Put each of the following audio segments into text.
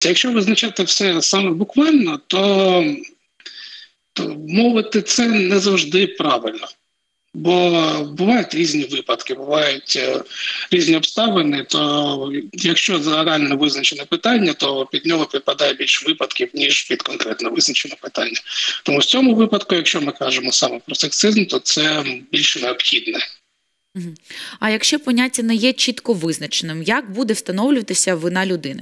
Дивіться, якщо визначати все саме буквально, то мовити це не завжди правильно. Бо бувають різні випадки, бувають різні обставини, то якщо загально визначене питання, то під нього підпадає більше випадків, ніж під конкретно визначене питання. Тому в цьому випадку, якщо ми кажемо саме про сексизм, то це більше необхідне. А якщо поняття не є чітко визначеним, як буде встановлюватися вина людини?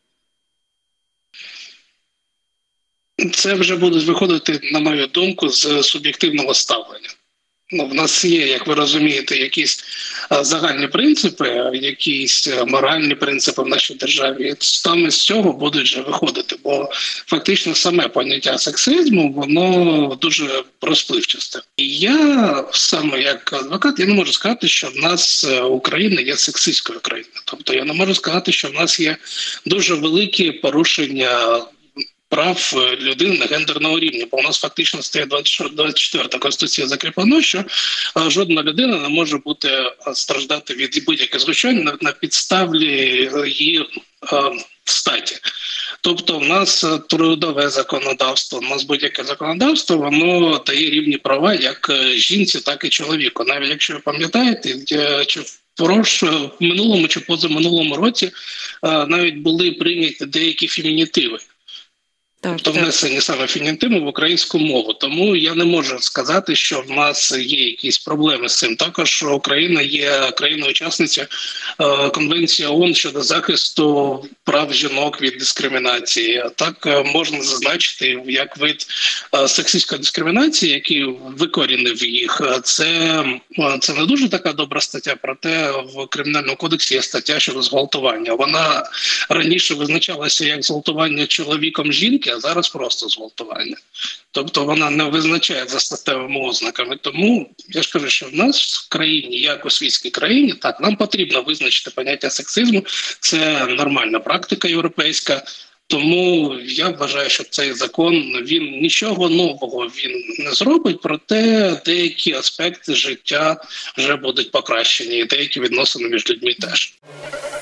Це вже будуть виходити, на мою думку, з суб'єктивного ставлення. В нас є, як ви розумієте, якісь загальні принципи, якісь моральні принципи в нашій державі. Саме з цього будуть вже виходити, бо фактично саме поняття сексизму, воно дуже розпливчасте. І я саме як адвокат, я не можу сказати, що в нас Україна є сексистською країною. Тобто я не можу сказати, що в нас є дуже великі порушення прав людини на гендерному рівні, бо у нас фактично стає 24 Конституція закріплено, що жодна людина не може бути страждати від будь-яких злочинів на підставі її статі. Тобто в нас трудове законодавство, у нас будь-яке законодавство, воно дає рівні права як жінці, так і чоловіку. Навіть якщо ви пам'ятаєте, чи в минулому чи позаминулому році навіть були прийняті деякі фемінітиви. Тобто внесені саме фемінітиву в українську мову. Тому я не можу сказати, що в нас є якісь проблеми з цим. Також Україна є країною-учасниця Конвенції ООН щодо захисту прав жінок від дискримінації. А так можна зазначити, як вид сексистської дискримінації, який викорінив їх, це не дуже така добра стаття, проте в Кримінальному кодексі є стаття щодо зґвалтування. Вона раніше визначалася як зґвалтування чоловіком жінки, а зараз просто зґвалтування. Тобто вона не визначає за статевими ознаками. Тому я ж кажу, що в нас в країні, як у світській країні, так, нам потрібно визначити поняття сексизму. Це нормальна практика європейська. Тому я вважаю, що цей закон, він нічого нового він не зробить, проте деякі аспекти життя вже будуть покращені, і деякі відносини між людьми теж.